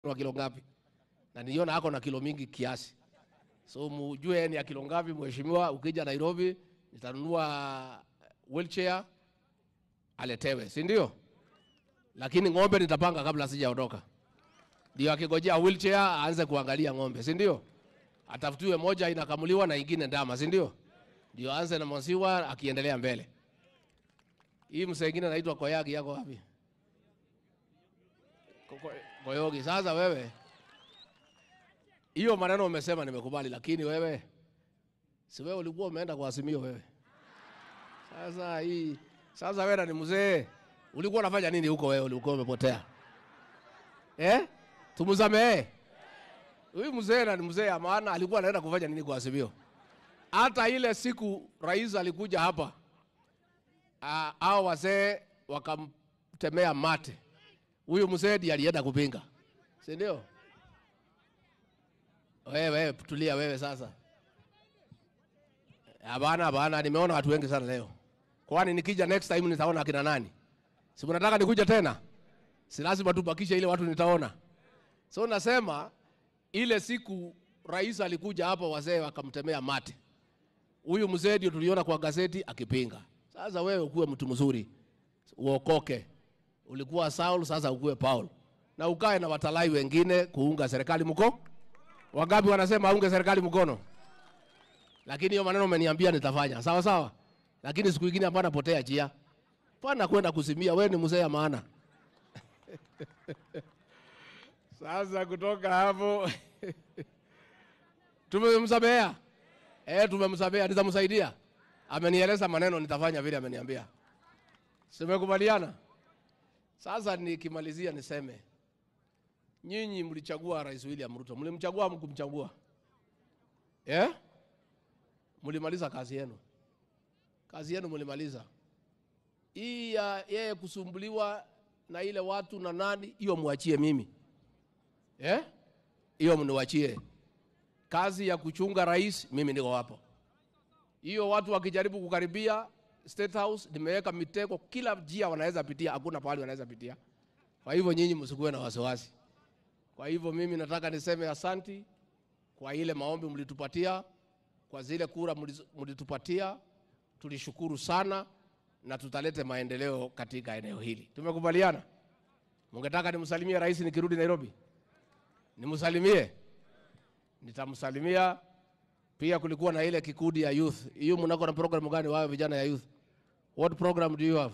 wa kilo ngapi. Na niona hako na kilo mingi kiasi. So mjue ni ya kilo ngapi mheshimiwa, ukija Nairobi nitanunua wheelchair aletewe, si ndio? Lakini ng'ombe nitapanga kabla sijaondoka. Ndio akigojea wheelchair aanze kuangalia ng'ombe, si ndio? Atafutiwe moja inakamuliwa na nyingine ndama, si ndio? Ndio aanze na maziwa akiendelea mbele. Hii msee mwingine anaitwa Koyagi yako wapi? Koyogi. Sasa wewe hiyo maneno umesema nimekubali, lakini wewe si wewe ulikuwa umeenda kwa Azimio wewe. Sasa wewe ni mzee. Ulikuwa unafanya nini huko wewe? Ulikuwa umepotea. Tumsamee. Huyu mzee ni mzee, maana alikuwa anaenda kufanya nini kwa Azimio? Hata ile siku rais alikuja hapa, hao wazee wakamtemea mate. Huyu mzee ndiye alienda kupinga. Si ndio? Wewe tulia wewe sasa. Bana nimeona watu wengi sana leo. Kwani nikija next time nitaona akina nani? Si mnataka nikuja tena? Si lazima tubakishe ile watu nitaona. So nasema ile siku rais alikuja hapa wazee wakamtemea mate. Huyu mzee ndio tuliona kwa gazeti akipinga. Sasa wewe ukuwe mtu mzuri. Uokoke. Ulikuwa Saul, sasa ukuwe Paul. Na ukae na watalai wengine kuunga serikali mkono. Wangapi wanasema aunge serikali mkono? Lakini hiyo maneno umeniambia nitafanya. Sawa sawa. Lakini siku nyingine hapana potea njia. Pana kwenda kusimia, wewe ni mzee ya maana. Sasa kutoka hapo tumemsamea. Tumemsamea, nitamsaidia. Amenieleza maneno nitafanya vile ameniambia. Simekubaliana? Sasa nikimalizia niseme nyinyi mlichagua Rais William Ruto. Mlimchagua mkumchagua? Mlimaliza kazi yenu. Kazi yenu mlimaliza. Hii ya yeye kusumbuliwa na ile watu na nani, hiyo muachie mimi. Hiyo mniwachie. Kazi ya kuchunga rais mimi niko hapo. Hiyo watu wakijaribu kukaribia Statehouse nimeweka mitego kila njia wanaweza pitia, hakuna pahali wanaweza pitia. Kwa hivyo nyinyi msikuwe na wasiwasi. Kwa hivyo mimi nataka niseme asanti kwa ile maombi mlitupatia, kwa zile kura mlitupatia, tulishukuru sana na tutalete maendeleo katika eneo hili. Tumekubaliana? Mungetaka nimsalimie rais nikirudi Nairobi? Nimsalimie? Nitamsalimia. Pia kulikuwa na ile kikundi ya youth. Hiyo mnako na program gani wao vijana ya youth? What program do you have?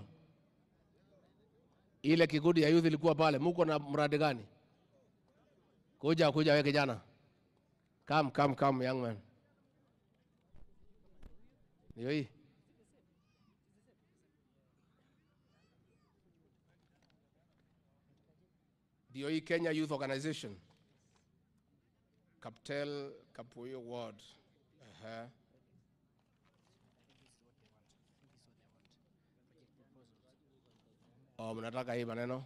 Ile kikundi ya youth ilikuwa pale. Mko na mradi gani? Kuja wewe kijana. Come young man. Ndio hii. Ndio hii Kenya Youth Organization. Kaptel Kapuyo Ward. Mnataka hii maneno?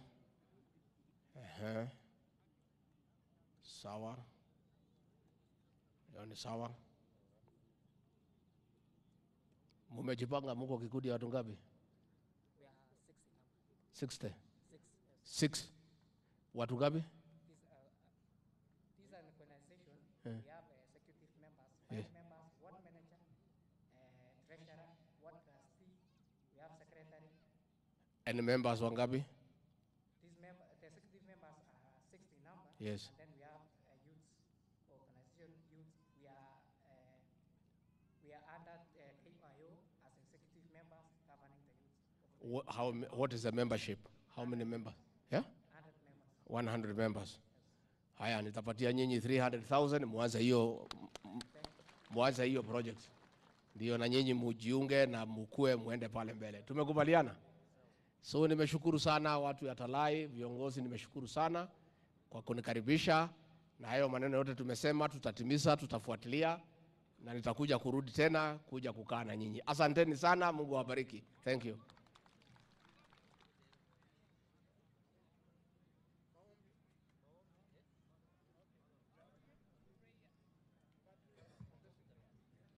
Sawa. Ni sawa. Mumejipanga mko kikundi ya watu ngapi? 60. 6. Watu ngapi? This is an organization. We have executive members, 5 members, 1 manager, treasurer, 1 trustee. We have secretary. And members wangapi? The executive members are 60 number. Yes. And then we have a youth organization. Youth. We are under KYO as executive members governing the youth. What is the membership? How many members? 100 members. 100 members. Haya, nitapatia nyinyi 300,000 mwanze hiyo project. Ndio na nyinyi mujiunge na mkue muende pale mbele. Tumekubaliana? So nimeshukuru sana watu ya Talai, viongozi nimeshukuru sana kwa kunikaribisha, na hayo maneno yote tumesema tutatimiza, tutafuatilia na nitakuja kurudi tena kuja kukaa na nyinyi. Asanteni sana, Mungu awabariki. Thank you.